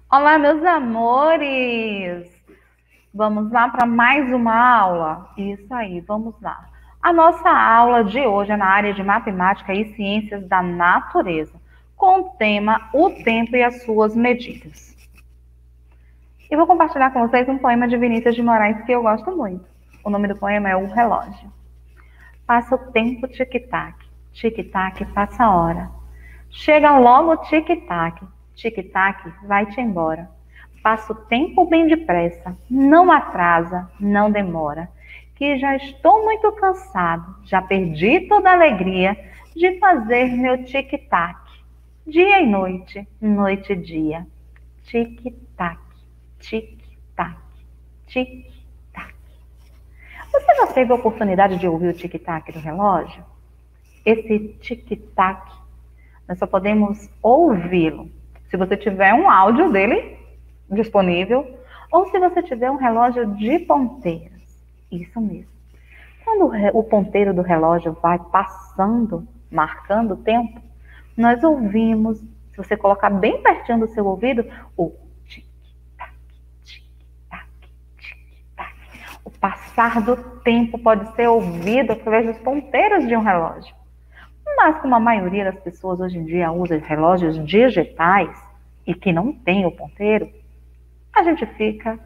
Olá, meus amores! Vamos lá para mais uma aula? Isso aí, vamos lá. A nossa aula de hoje é na área de matemática e ciências da natureza, com o tema O Tempo e as Suas Medidas. E vou compartilhar com vocês um poema de Vinícius de Moraes que eu gosto muito. O nome do poema é O Relógio. Passa o tempo tic-tac, tic-tac passa a hora. Chega logo o tic-tac, tic-tac vai-te embora. Passa o tempo bem depressa, não atrasa, não demora. Que já estou muito cansado, já perdi toda a alegria de fazer meu tic-tac. Dia e noite, noite e dia. Tic-tac, tic-tac, tic-tac. Você já teve a oportunidade de ouvir o tic-tac do relógio? Esse tic-tac, nós só podemos ouvi-lo se você tiver um áudio dele disponível ou se você tiver um relógio de ponteiras. Isso mesmo. Quando o ponteiro do relógio vai passando, marcando o tempo, nós ouvimos, se você colocar bem pertinho do seu ouvido, o tic-tac, tic-tac, tic-tac. O passar do tempo pode ser ouvido através dos ponteiros de um relógio. Mas como a maioria das pessoas hoje em dia usa relógios digitais e que não tem o ponteiro, a gente fica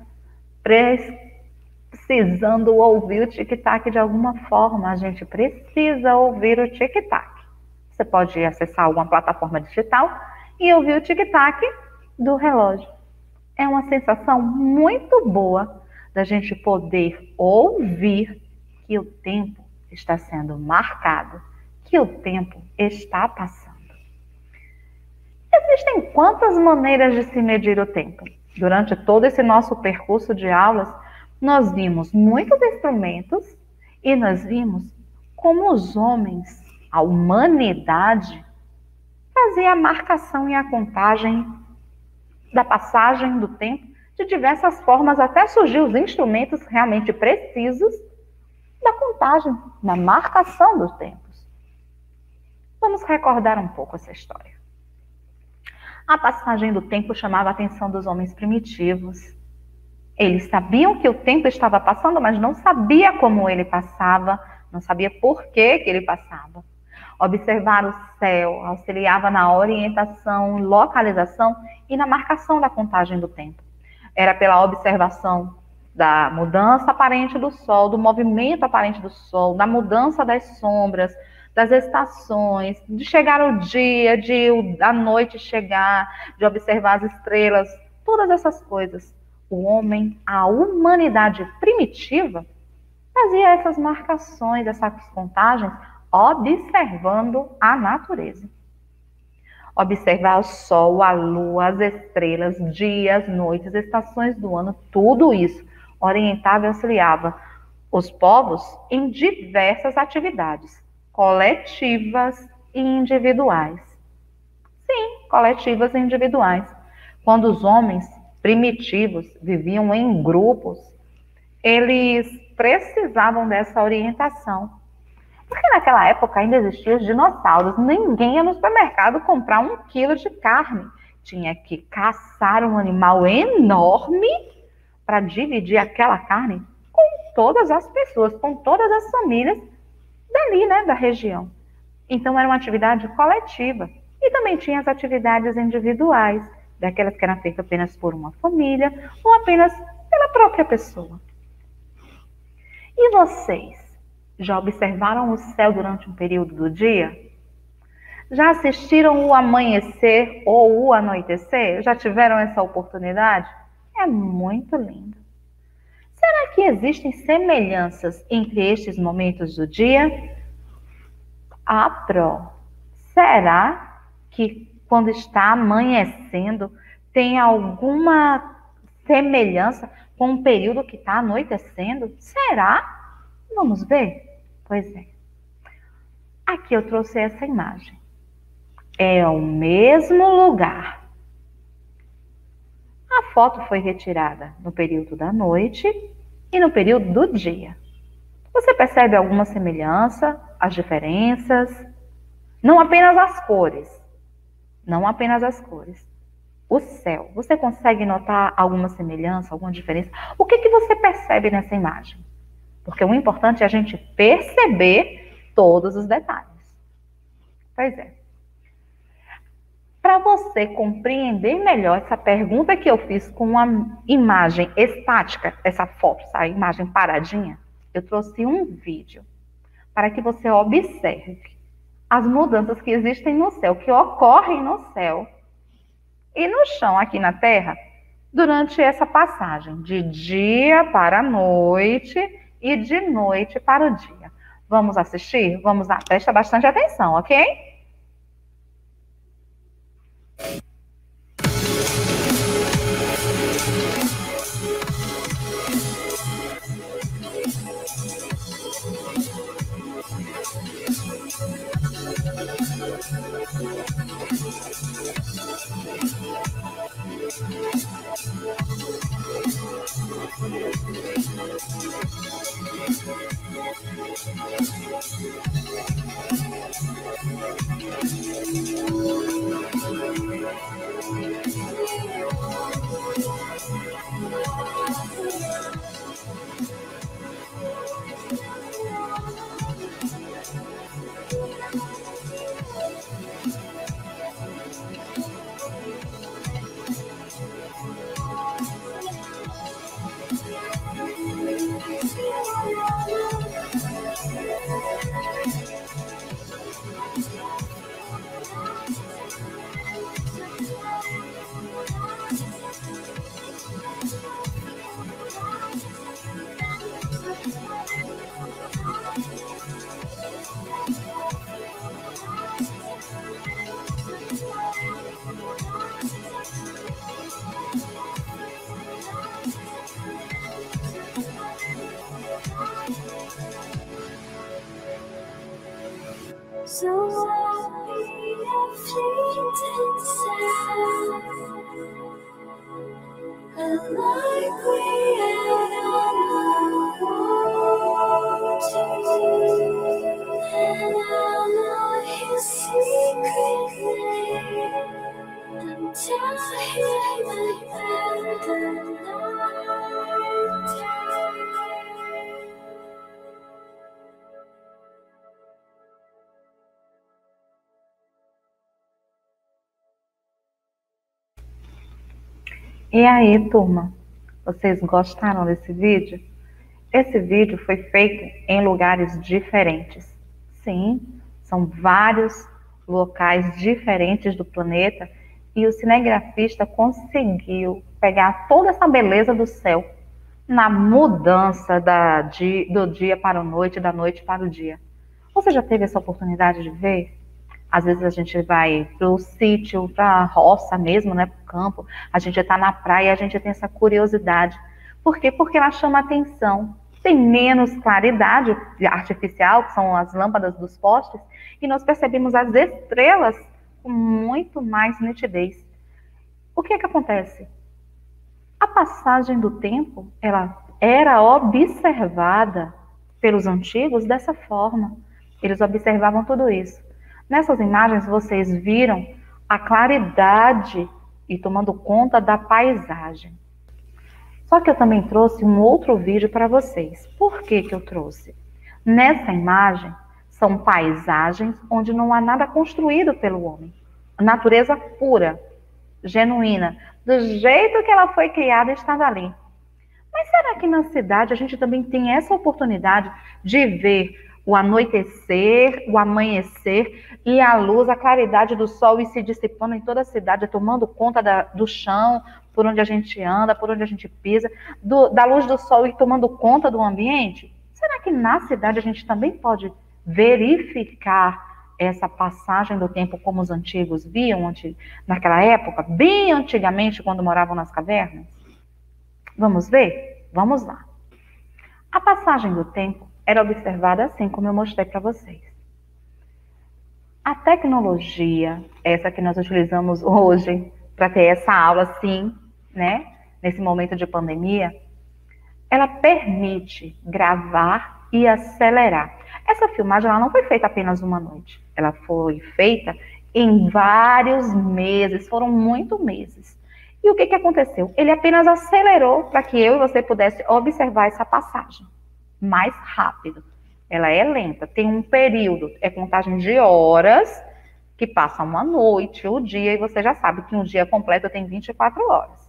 precisando ouvir o tic-tac de alguma forma. A gente precisa ouvir o tic-tac. Você pode acessar alguma plataforma digital e ouvir o tic-tac do relógio. É uma sensação muito boa da gente poder ouvir que o tempo está sendo marcado, que o tempo está passando. Existem quantas maneiras de se medir o tempo? Durante todo esse nosso percurso de aulas, nós vimos muitos instrumentos e nós vimos como os homens, a humanidade, fazia a marcação e a contagem da passagem do tempo de diversas formas, até surgir os instrumentos realmente precisos da contagem, da marcação dos tempos. Vamos recordar um pouco essa história. A passagem do tempo chamava a atenção dos homens primitivos. Eles sabiam que o tempo estava passando, mas não sabia como ele passava, não sabia por que ele passava. Observar o céu auxiliava na orientação, localização e na marcação da contagem do tempo. Era pela observação da mudança aparente do sol, do movimento aparente do sol, da mudança das sombras, das estações, de chegar o dia, de a noite chegar, de observar as estrelas, todas essas coisas. O homem, a humanidade primitiva, fazia essas marcações, essas contagens, observando a natureza. Observar o sol, a lua, as estrelas, dias, noites, estações do ano, tudo isso orientava e auxiliava os povos em diversas atividades, coletivas e individuais. Sim, coletivas e individuais. Quando os homens primitivos viviam em grupos, eles precisavam dessa orientação. Porque naquela época ainda existiam os dinossauros. Ninguém ia no supermercado comprar 1 quilo de carne. Tinha que caçar um animal enorme para dividir aquela carne com todas as pessoas, com todas as famílias dali, né, da região. Então era uma atividade coletiva. E também tinha as atividades individuais, daquelas que eram feitas apenas por uma família ou apenas pela própria pessoa. E vocês, já observaram o céu durante um período do dia? Já assistiram o amanhecer ou o anoitecer? Já tiveram essa oportunidade? É muito lindo. Será que existem semelhanças entre estes momentos do dia? Será que quando está amanhecendo tem alguma semelhança com o período que está anoitecendo? Será? Vamos ver? Pois é. Aqui eu trouxe essa imagem. É o mesmo lugar. A foto foi retirada no período da noite e no período do dia. Você percebe alguma semelhança, as diferenças? Não apenas as cores. Não apenas as cores. o céu. Você consegue notar alguma semelhança, alguma diferença? O que você percebe nessa imagem? Porque o importante é a gente perceber todos os detalhes. Pois é. Para você compreender melhor essa pergunta que eu fiz com uma imagem estática, essa foto, essa imagem paradinha, eu trouxe um vídeo para que você observe as mudanças que existem no céu, que ocorrem no céu e no chão aqui na Terra durante essa passagem de dia para a noite e de noite para o dia. Vamos assistir? Vamos lá, presta bastante atenção, ok? So I'll be a fleeting sound, and like we had on the water, and I'll know his secret name, and tell him about the night time. E aí, turma, vocês gostaram desse vídeo? Esse vídeo foi feito em lugares diferentes. Sim, são vários locais diferentes do planeta e o cinegrafista conseguiu pegar toda essa beleza do céu na mudança do dia para a noite, da noite para o dia. Você já teve essa oportunidade de ver? Às vezes a gente vai para o sítio, para a roça mesmo, né, para o campo, a gente está na praia e a gente tem essa curiosidade. Por quê? Porque ela chama atenção. Tem menos claridade artificial, que são as lâmpadas dos postes, e nós percebemos as estrelas com muito mais nitidez. O que é que acontece? A passagem do tempo, ela era observada pelos antigos dessa forma. Eles observavam tudo isso. Nessas imagens vocês viram a claridade e tomando conta da paisagem. Só que eu também trouxe um outro vídeo para vocês. Por que eu trouxe? Nessa imagem são paisagens onde não há nada construído pelo homem. Natureza pura, genuína, do jeito que ela foi criada e estava ali. Mas será que na cidade a gente também tem essa oportunidade de ver o anoitecer, o amanhecer e a luz, a claridade do sol e se dissipando em toda a cidade, tomando conta do chão, por onde a gente anda, por onde a gente pisa, da luz do sol e tomando conta do ambiente? Será que na cidade a gente também pode verificar essa passagem do tempo como os antigos viam naquela época, bem antigamente, quando moravam nas cavernas? Vamos ver? Vamos lá. A passagem do tempo era observada assim como eu mostrei para vocês. A tecnologia, essa que nós utilizamos hoje para ter essa aula assim, né, nesse momento de pandemia, ela permite gravar e acelerar. Essa filmagem ela não foi feita apenas uma noite, ela foi feita em vários meses, foram muitos meses. E o que que aconteceu? Ele apenas acelerou para que eu e você pudesse observar essa passagem mais rápido. Ela é lenta, tem um período, é contagem de horas, que passa uma noite, o dia, e você já sabe que um dia completo tem 24 horas.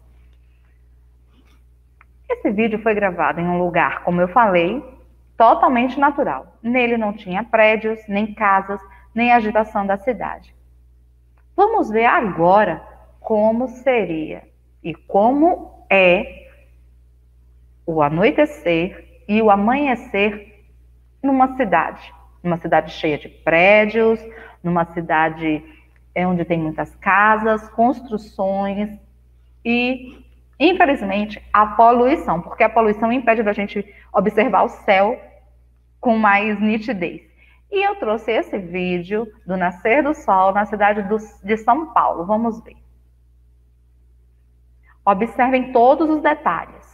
Esse vídeo foi gravado em um lugar, como eu falei, totalmente natural. Nele não tinha prédios, nem casas, nem agitação da cidade. Vamos ver agora como seria e como é o anoitecer e o amanhecer numa cidade cheia de prédios, numa cidade onde tem muitas casas, construções e, infelizmente, a poluição, porque a poluição impede da gente observar o céu com mais nitidez. E eu trouxe esse vídeo do nascer do sol na cidade de São Paulo. Vamos ver. Observem todos os detalhes.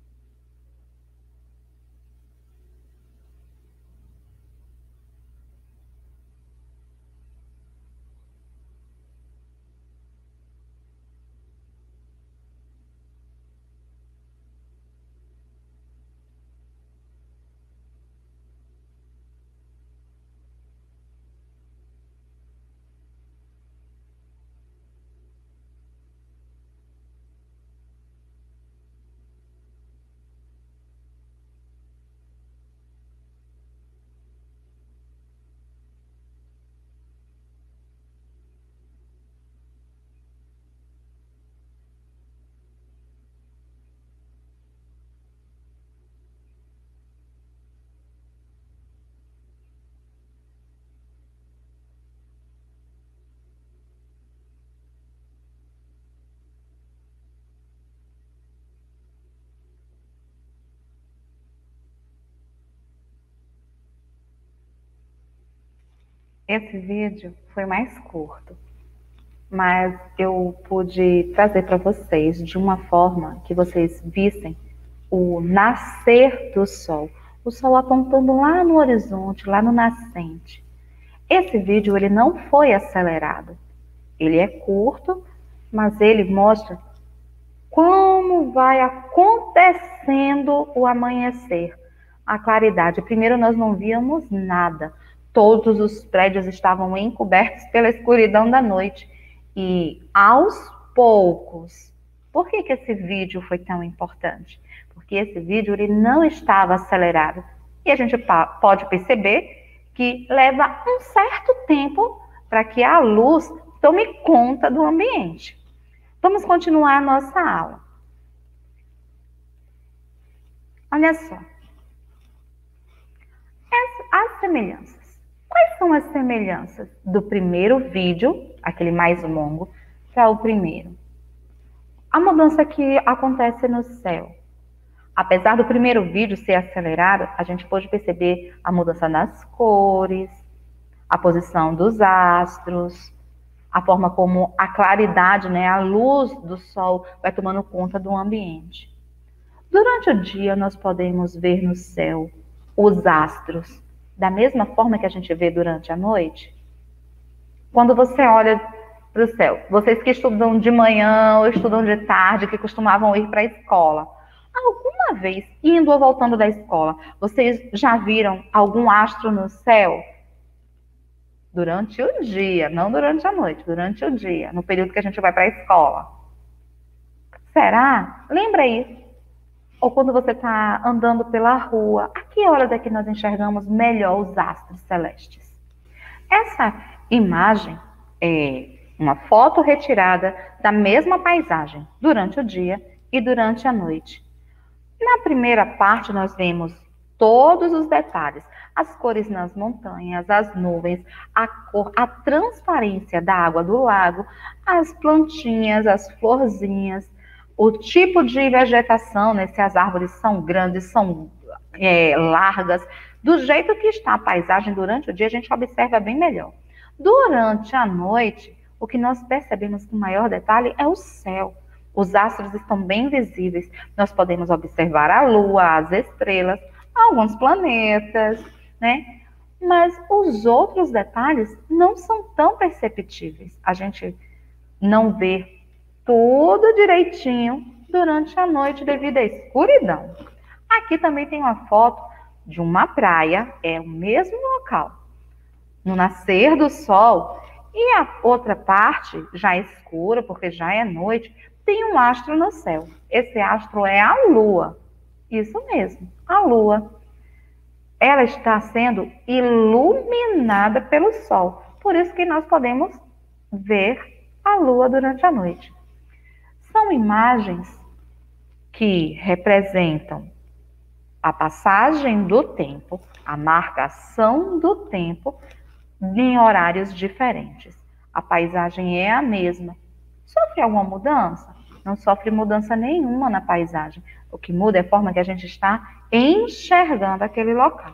Esse vídeo foi mais curto, mas eu pude trazer para vocês de uma forma que vocês vissem o nascer do sol. O sol apontando lá no horizonte, lá no nascente. Esse vídeo ele não foi acelerado. Ele é curto, mas ele mostra como vai acontecendo o amanhecer, a claridade. Primeiro nós não víamos nada. Todos os prédios estavam encobertos pela escuridão da noite. E aos poucos, por que que esse vídeo foi tão importante? Porque esse vídeo ele não estava acelerado. E a gente pode perceber que leva um certo tempo para que a luz tome conta do ambiente. Vamos continuar a nossa aula. Olha só. As semelhanças. Quais são as semelhanças do primeiro vídeo, aquele mais longo, para o primeiro? A mudança que acontece no céu. Apesar do primeiro vídeo ser acelerado, a gente pode perceber a mudança nas cores, a posição dos astros, a forma como a claridade, a luz do sol vai tomando conta do ambiente. Durante o dia, nós podemos ver no céu os astros da mesma forma que a gente vê durante a noite. Quando você olha para o céu, vocês que estudam de manhã ou estudam de tarde, que costumavam ir para a escola, alguma vez, indo ou voltando da escola, vocês já viram algum astro no céu? Durante o dia, não durante a noite, durante o dia, no período que a gente vai para a escola. Será? Lembra aí. Ou quando você está andando pela rua, a que horas é que nós enxergamos melhor os astros celestes? Essa imagem é uma foto retirada da mesma paisagem durante o dia e durante a noite. Na primeira parte nós vemos todos os detalhes, as cores nas montanhas, as nuvens, a cor, a transparência da água do lago, as plantinhas, as florzinhas, o tipo de vegetação, se as árvores são grandes, são largas, do jeito que está a paisagem durante o dia, a gente observa bem melhor. Durante a noite, o que nós percebemos com maior detalhe é o céu. Os astros estão bem visíveis. Nós podemos observar a lua, as estrelas, alguns planetas, Mas os outros detalhes não são tão perceptíveis. A gente não vê tudo direitinho durante a noite devido à escuridão. Aqui também tem uma foto de uma praia, é o mesmo local. No nascer do sol e a outra parte já escura, porque já é noite, tem um astro no céu. Esse astro é a Lua. Isso mesmo, a Lua. Ela está sendo iluminada pelo sol. Por isso que nós podemos ver a Lua durante a noite. São imagens que representam a passagem do tempo, a marcação do tempo em horários diferentes. A paisagem é a mesma. Sofre alguma mudança? Não sofre mudança nenhuma na paisagem. O que muda é a forma que a gente está enxergando aquele local.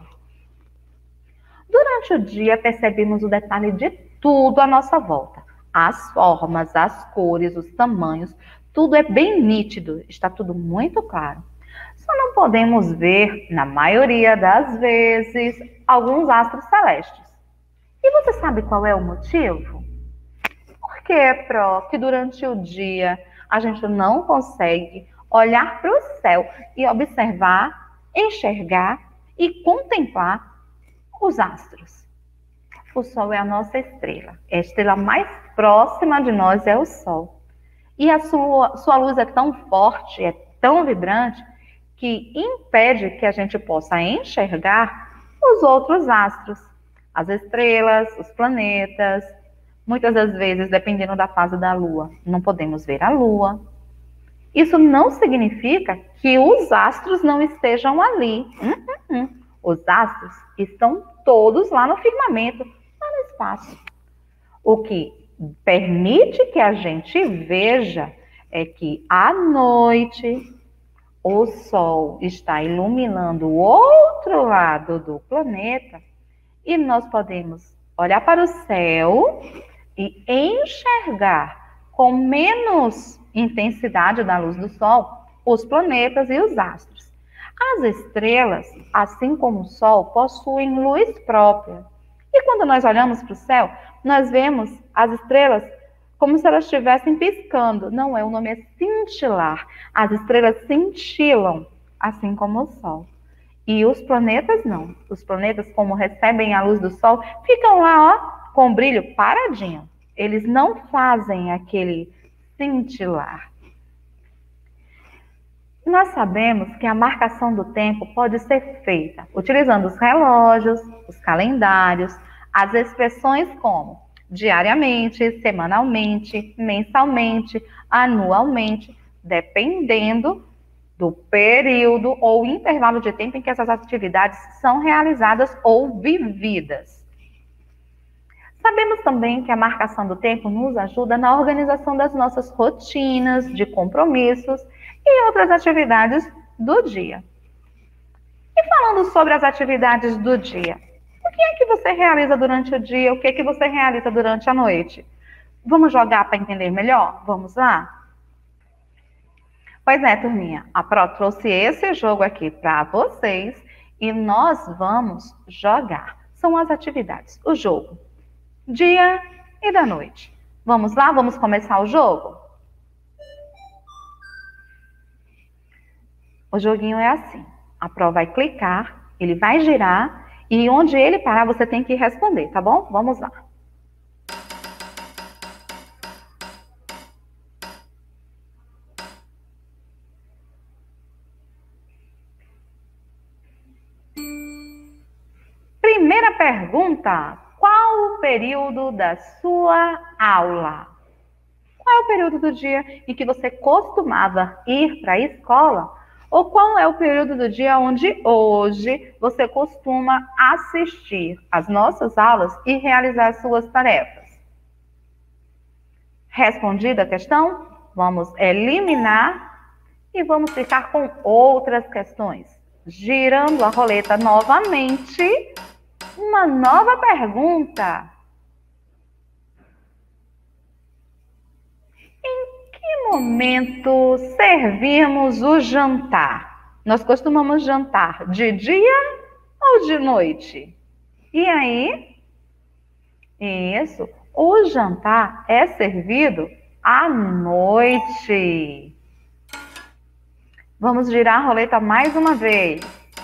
Durante o dia, percebemos o detalhe de tudo à nossa volta. As formas, as cores, os tamanhos, tudo é bem nítido, está tudo muito claro. Só não podemos ver, na maioria das vezes, alguns astros celestes. E você sabe qual é o motivo? Por que, Pro, que durante o dia a gente não consegue olhar para o céu e observar, enxergar e contemplar os astros? O Sol é a nossa estrela. A estrela mais próxima de nós é o Sol. E a sua luz é tão forte, é tão vibrante, que impede que a gente possa enxergar os outros astros, as estrelas, os planetas. Muitas das vezes, dependendo da fase da Lua, não podemos ver a Lua. Isso não significa que os astros não estejam ali. Os astros estão todos lá no firmamento, lá no espaço. O que permite que a gente veja é que à noite o Sol está iluminando o outro lado do planeta e nós podemos olhar para o céu e enxergar com menos intensidade da luz do Sol os planetas e os astros. As estrelas, assim como o Sol, possuem luz própria. E quando nós olhamos para o céu, nós vemos as estrelas como se elas estivessem piscando. Não é, o nome é cintilar. As estrelas cintilam, assim como o Sol. E os planetas não. Os planetas, como recebem a luz do Sol, ficam lá, ó, com o brilho paradinho. Eles não fazem aquele cintilar. Nós sabemos que a marcação do tempo pode ser feita utilizando os relógios, os calendários, as expressões como diariamente, semanalmente, mensalmente, anualmente, dependendo do período ou intervalo de tempo em que essas atividades são realizadas ou vividas. Sabemos também que a marcação do tempo nos ajuda na organização das nossas rotinas, de compromissos e outras atividades do dia. E falando sobre as atividades do dia, o que é que você realiza durante o dia? O que é que você realiza durante a noite? Vamos jogar para entender melhor? Vamos lá? Pois é, turminha, a Pro trouxe esse jogo aqui para vocês e nós vamos jogar. São as atividades, o jogo, dia e da noite. Vamos lá? Vamos começar o jogo? O joguinho é assim, a Pro vai clicar, ele vai girar e onde ele parar você tem que responder, tá bom? Vamos lá. Primeira pergunta, qual o período da sua aula? Qual é o período do dia em que você costumava ir para a escola? Ou qual é o período do dia onde hoje você costuma assistir às nossas aulas e realizar suas tarefas? Respondida a questão, vamos eliminar e vamos ficar com outras questões. Girando a roleta novamente, uma nova pergunta. Em que momento servimos o jantar? Nós costumamos jantar de dia ou de noite? E aí? Isso, o jantar é servido à noite. Vamos girar a roleta mais uma vez.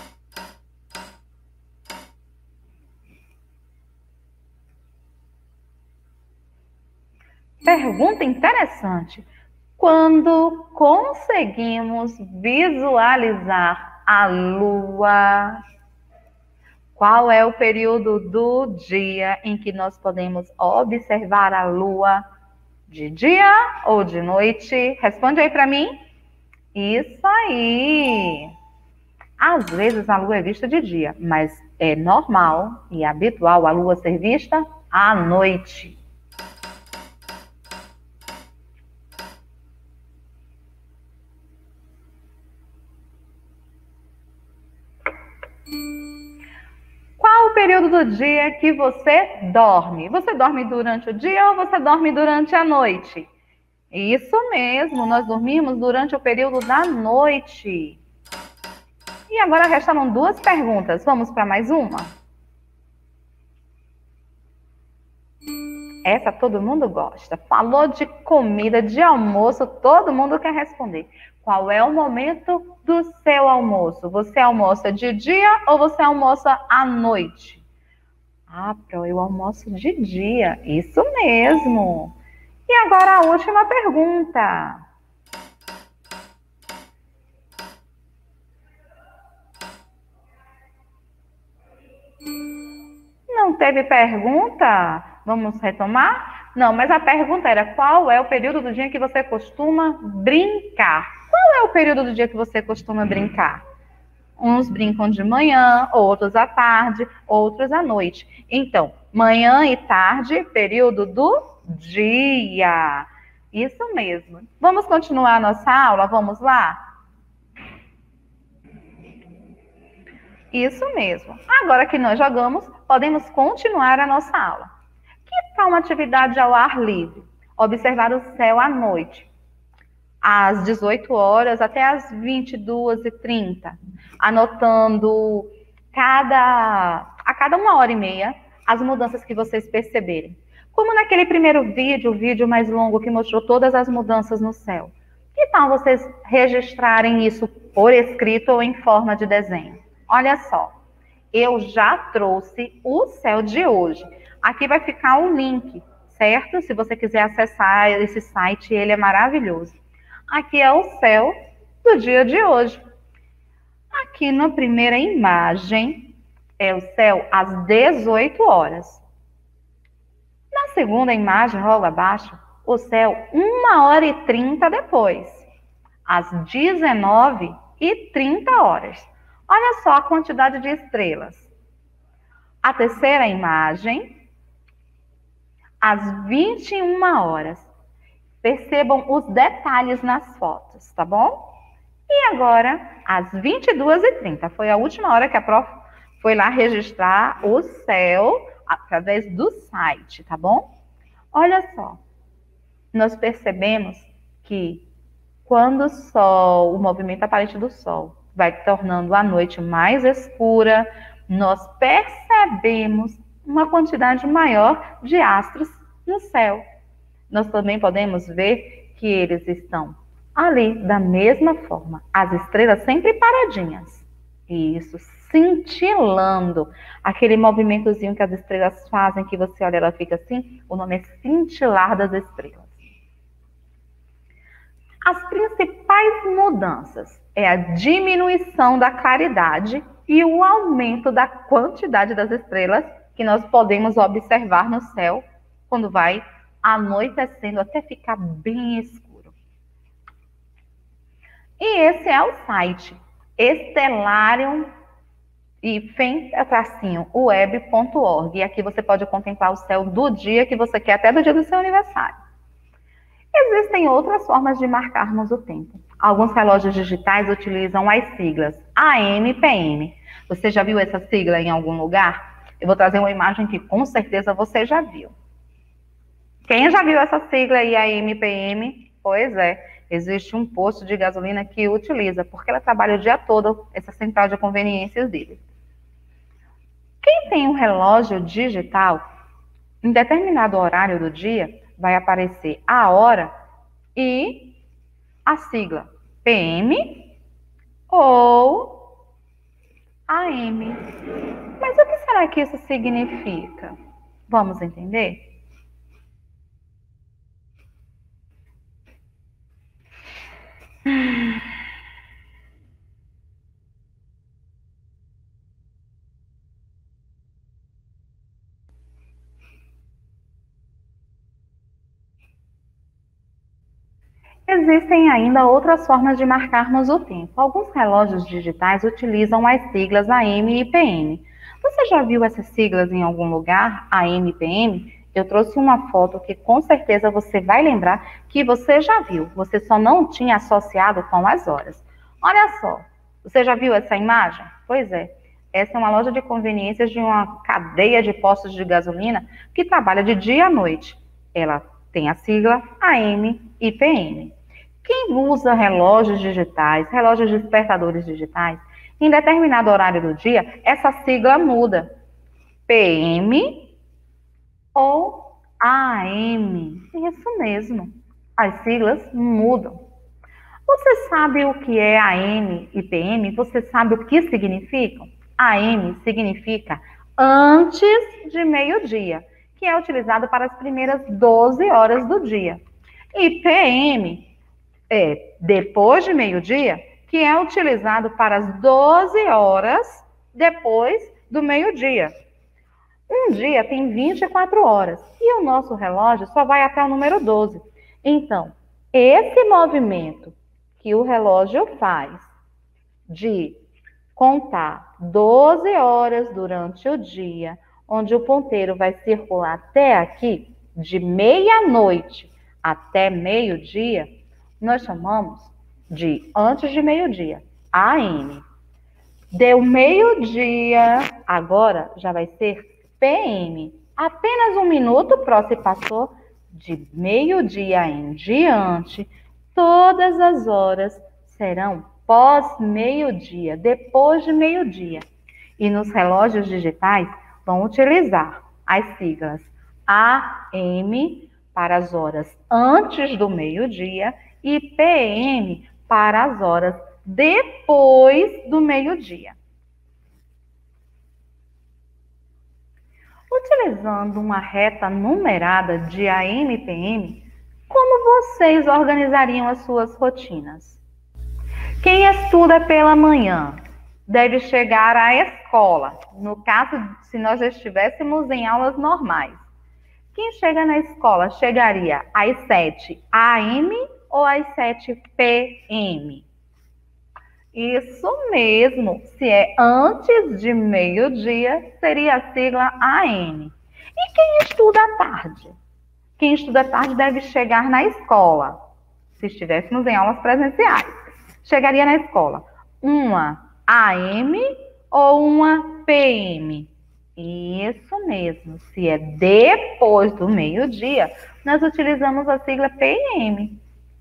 Pergunta interessante. Quando conseguimos visualizar a Lua, qual é o período do dia em que nós podemos observar a Lua? De dia ou de noite? Responde aí para mim. Isso aí. Às vezes a Lua é vista de dia, mas é normal e habitual a Lua ser vista à noite. Qual o período do dia que você dorme? Você dorme durante o dia ou você dorme durante a noite? Isso mesmo, nós dormimos durante o período da noite. E agora restaram duas perguntas. Vamos para mais uma? Essa todo mundo gosta. Falou de comida, de almoço, todo mundo quer responder. Qual é o momento do seu almoço? Você almoça de dia ou você almoça à noite? Ah, Pro, eu almoço de dia. Isso mesmo. E agora a última pergunta. Não teve pergunta? Vamos retomar? Não, mas a pergunta era: qual é o período do dia que você costuma brincar? Qual é o período do dia que você costuma brincar? Uns brincam de manhã, outros à tarde, outros à noite. Então, manhã e tarde, período do dia. Isso mesmo. Vamos continuar a nossa aula? Vamos lá? Isso mesmo. Agora que nós jogamos, podemos continuar a nossa aula. Que tal uma atividade ao ar livre? Observar o céu à noite, às 18 horas até às 22h30, anotando a cada 1h30 as mudanças que vocês perceberem. Como naquele primeiro vídeo, o vídeo mais longo que mostrou todas as mudanças no céu. Que tal vocês registrarem isso por escrito ou em forma de desenho? Olha só, eu já trouxe o céu de hoje. Aqui vai ficar o link, certo? Se você quiser acessar esse site, ele é maravilhoso. Aqui é o céu do dia de hoje. Aqui na primeira imagem é o céu às 18 horas. Na segunda imagem, logo abaixo, o céu 1h30 depois, às 19h30. Olha só a quantidade de estrelas. A terceira imagem, às 21 horas. Percebam os detalhes nas fotos, tá bom? E agora, às 22h30. Foi a última hora que a prof foi lá registrar o céu através do site, tá bom? Olha só, nós percebemos que quando o movimento aparente do Sol vai tornando a noite mais escura, nós percebemos uma quantidade maior de astros no céu. Nós também podemos ver que eles estão ali da mesma forma, as estrelas sempre paradinhas. Isso, cintilando. Aquele movimentozinho que as estrelas fazem, que você olha, ela fica assim, o nome é cintilar das estrelas. As principais mudanças é a diminuição da claridade e o aumento da quantidade das estrelas que nós podemos observar no céu quando vai anoitecendo até ficar bem escuro. E esse é o site Stellarium e web.org. E aqui você pode contemplar o céu do dia que você quer, até do dia do seu aniversário. Existem outras formas de marcarmos o tempo. Alguns relógios digitais utilizam as siglas AM e PM. Você já viu essa sigla em algum lugar? Eu vou trazer uma imagem que com certeza você já viu. Quem já viu essa sigla aí, AM e PM? Pois é, existe um posto de gasolina que utiliza, porque ela trabalha o dia todo, essa central de conveniências dele. Quem tem um relógio digital, em determinado horário do dia, vai aparecer a hora e a sigla PM ou AM. Mas o que será que isso significa? Vamos entender? Existem ainda outras formas de marcarmos o tempo. Alguns relógios digitais utilizam as siglas AM e PM. Você já viu essas siglas em algum lugar, AM e PM? Eu trouxe uma foto que com certeza você vai lembrar que você já viu, você só não tinha associado com as horas. Olha só, você já viu essa imagem? Pois é, essa é uma loja de conveniências de uma cadeia de postos de gasolina que trabalha de dia à noite. Ela tem a sigla AM e PM. Quem usa relógios digitais, relógios despertadores digitais, em determinado horário do dia, essa sigla muda. PM ou AM. Isso mesmo. As siglas mudam. Você sabe o que é AM e PM? Você sabe o que significam? AM significa antes de meio-dia, que é utilizado para as primeiras 12 horas do dia. E PM é depois de meio-dia, que é utilizado para as 12 horas depois do meio-dia. Um dia tem 24 horas e o nosso relógio só vai até o número 12. Então, esse movimento que o relógio faz de contar 12 horas durante o dia, onde o ponteiro vai circular até aqui, de meia-noite até meio-dia, nós chamamos de antes de meio-dia, AM. Deu meio-dia, agora já vai ser PM. Apenas um minuto se passou de meio-dia em diante. Todas as horas serão pós-meio-dia, depois de meio-dia. E nos relógios digitais vão utilizar as siglas AM para as horas antes do meio-dia e PM para as horas depois do meio-dia. Utilizando uma reta numerada de AM e PM, como vocês organizariam as suas rotinas? Quem estuda pela manhã deve chegar à escola, no caso, se nós estivéssemos em aulas normais. Quem chega na escola chegaria às 7 AM ou às 7 PM? Isso mesmo, se é antes de meio-dia, seria a sigla AM. E quem estuda à tarde? Quem estuda à tarde deve chegar na escola, se estivéssemos em aulas presenciais. Chegaria na escola uma AM ou uma PM? Isso mesmo, se é depois do meio-dia, nós utilizamos a sigla PM.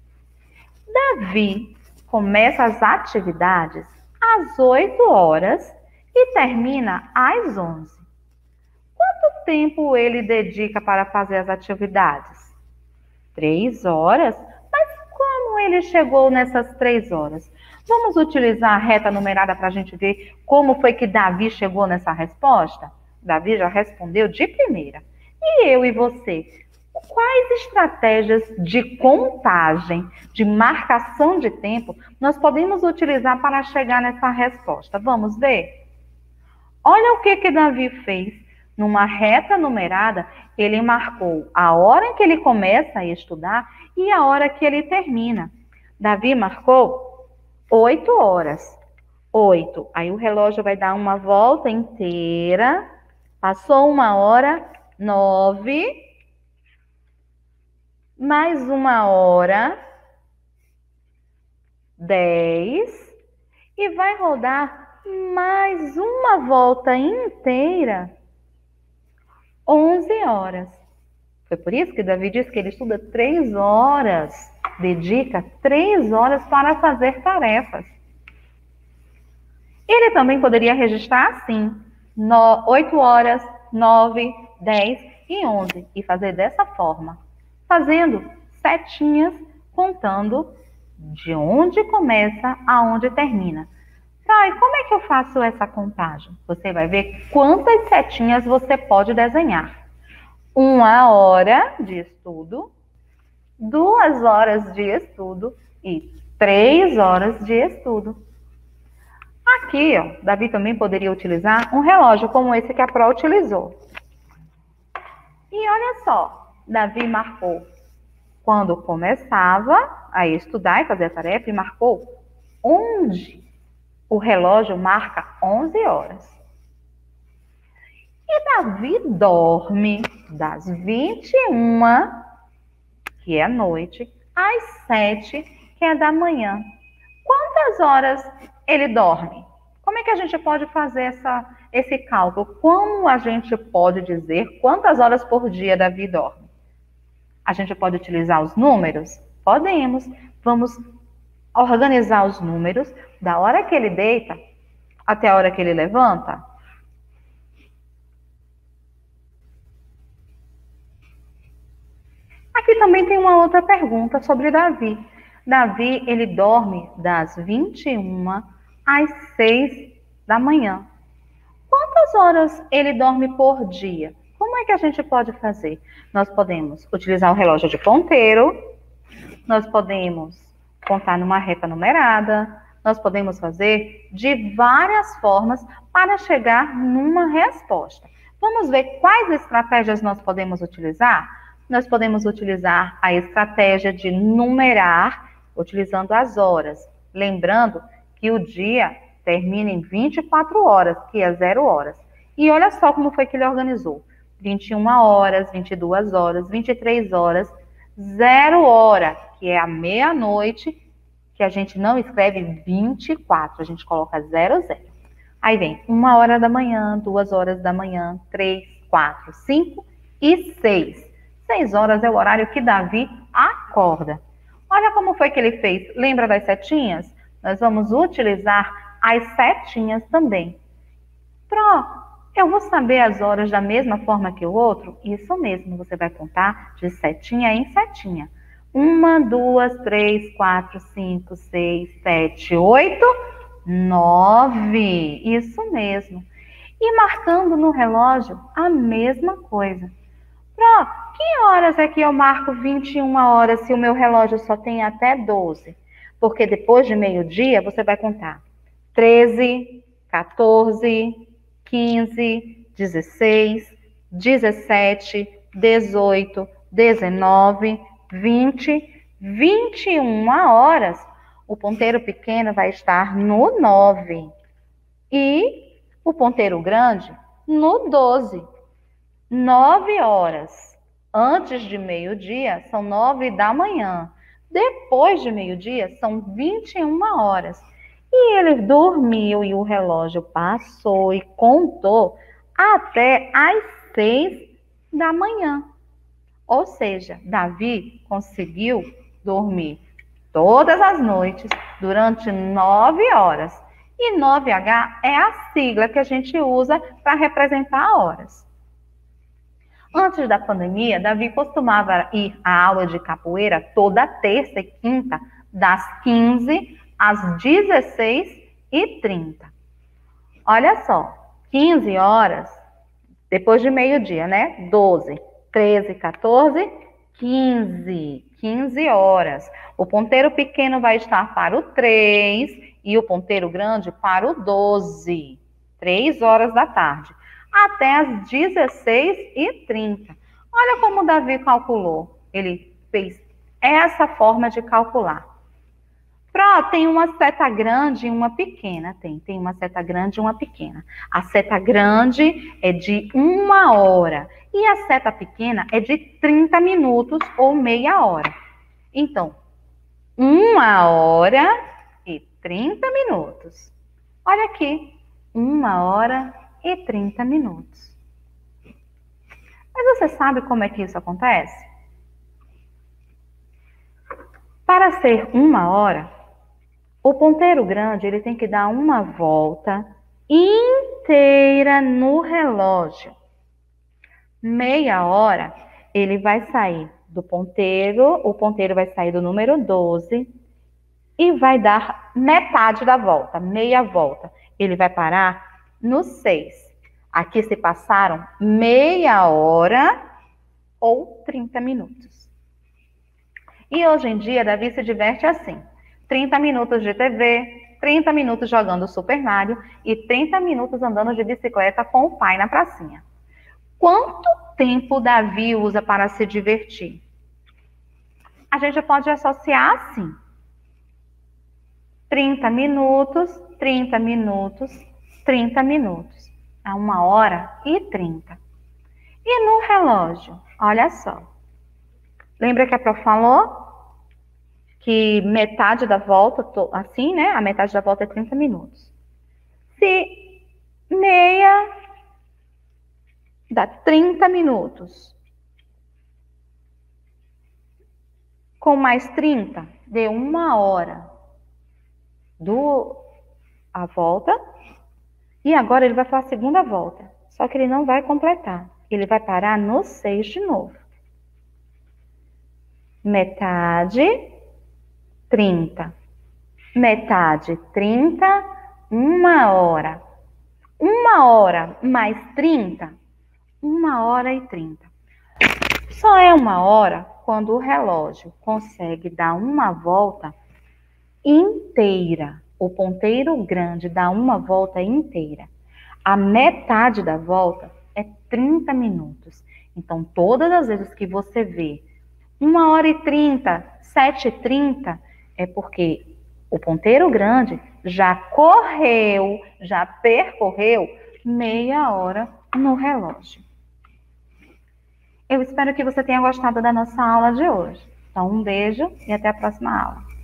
Davi começa as atividades às 8 horas e termina às 11. Quanto tempo ele dedica para fazer as atividades? 3 horas? Mas como ele chegou nessas 3 horas? Vamos utilizar a reta numerada para a gente ver como foi que Davi chegou nessa resposta? Davi já respondeu de primeira. E eu e você? Quais estratégias de contagem, de marcação de tempo, nós podemos utilizar para chegar nessa resposta? Vamos ver? Olha o que Davi fez. Numa reta numerada, ele marcou a hora em que ele começa a estudar e a hora que ele termina. Davi marcou 8 horas. 8. Aí o relógio vai dar uma volta inteira. Passou 1 hora, 9. Mais 1 hora, 10, e vai rodar mais uma volta inteira, 11 horas. Foi por isso que Davi diz que ele estuda 3 horas, dedica 3 horas para fazer tarefas. Ele também poderia registrar assim, 8 horas, 9, 10 e 11, e fazer dessa forma, fazendo setinhas contando de onde começa aonde termina. E como é que eu faço essa contagem? Você vai ver quantas setinhas você pode desenhar. 1 hora de estudo, 2 horas de estudo e 3 horas de estudo. Aqui, ó, Davi também poderia utilizar um relógio como esse que a Pro utilizou. E olha só, Davi marcou quando começava a estudar e fazer a tarefa e marcou onde o relógio marca 11 horas. E Davi dorme das 21, que é a noite, às 7, que é da manhã. Quantas horas ele dorme? Como é que a gente pode fazer esse cálculo? Como a gente pode dizer quantas horas por dia Davi dorme? A gente pode utilizar os números? Podemos. Vamos organizar os números da hora que ele deita até a hora que ele levanta? Aqui também tem uma outra pergunta sobre Davi. Davi, ele dorme das 21 às 6 da manhã. Quantas horas ele dorme por dia? Como é que a gente pode fazer? Nós podemos utilizar o relógio de ponteiro, nós podemos contar numa reta numerada, nós podemos fazer de várias formas para chegar numa resposta. Vamos ver quais estratégias nós podemos utilizar? Nós podemos utilizar a estratégia de numerar, utilizando as horas. Lembrando que o dia termina em 24 horas, que é 0 horas. E olha só como foi que ele organizou. 21 horas, 22 horas, 23 horas, 0 hora, que é a meia-noite, que a gente não escreve 24, a gente coloca 00. Aí vem 1 hora da manhã, 2 horas da manhã, 3, 4, 5 e 6. 6 horas é o horário que Davi acorda. Olha como foi que ele fez. Lembra das setinhas? Nós vamos utilizar as setinhas também. Eu vou saber as horas da mesma forma que o outro? Isso mesmo, você vai contar de setinha em setinha. 1, 2, 3, 4, 5, 6, 7, 8, 9. Isso mesmo. E marcando no relógio a mesma coisa. Que horas é que eu marco 21 horas se o meu relógio só tem até 12? Porque depois de meio-dia você vai contar 13, 14, 15, 16, 17, 18, 19, 20, 21 horas. O ponteiro pequeno vai estar no 9 e o ponteiro grande no 12. 9 horas antes de meio-dia são 9 da manhã. Depois de meio-dia são 21 horas. E ele dormiu e o relógio passou e contou até às 6 da manhã. Ou seja, Davi conseguiu dormir todas as noites durante 9 horas. E 9H é a sigla que a gente usa para representar horas. Antes da pandemia, Davi costumava ir à aula de capoeira toda terça e quinta, das 15 às 16h30. Olha só, 15 horas, depois de meio-dia, né? 12, 13, 14, 15 horas. O ponteiro pequeno vai estar para o 3 e o ponteiro grande para o 12, 3 horas da tarde. Até às 16h30. Olha como Davi calculou. Ele fez essa forma de calcular. Tem uma seta grande e uma pequena. Tem uma seta grande e uma pequena. A seta grande é de 1 hora. E a seta pequena é de 30 minutos ou meia hora. Então, 1 hora e 30 minutos. Olha aqui. 1 hora e 30 minutos. Mas você sabe como é que isso acontece? Para ser 1 hora, o ponteiro grande ele tem que dar uma volta inteira no relógio. Meia hora ele vai sair do ponteiro, o ponteiro vai sair do número 12 e vai dar metade da volta, meia volta. Ele vai parar no 6. Aqui se passaram meia hora ou 30 minutos. E hoje em dia, Davi se diverte assim. 30 minutos de TV, 30 minutos jogando Super Mario e 30 minutos andando de bicicleta com o pai na pracinha. Quanto tempo Davi usa para se divertir? A gente pode associar assim. 30 minutos, 30 minutos, 30 minutos. A 1h30. E no relógio? Olha só. Lembra que a Prof falou que metade da volta, assim, né? A metade da volta é 30 minutos. Se meia dá 30 minutos. Com mais 30, deu 1h. A volta, e agora ele vai fazer a segunda volta, só que ele não vai completar, ele vai parar no 6 de novo. Metade, 30, metade, 30, 1h. 1h mais 30, 1h30. Só é 1h quando o relógio consegue dar uma volta inteira. O ponteiro grande dá uma volta inteira. A metade da volta é 30 minutos. Então, todas as vezes que você vê 1h30, 7h30, é porque o ponteiro grande já correu, já percorreu meia hora no relógio. Eu espero que você tenha gostado da nossa aula de hoje. Então, um beijo e até a próxima aula.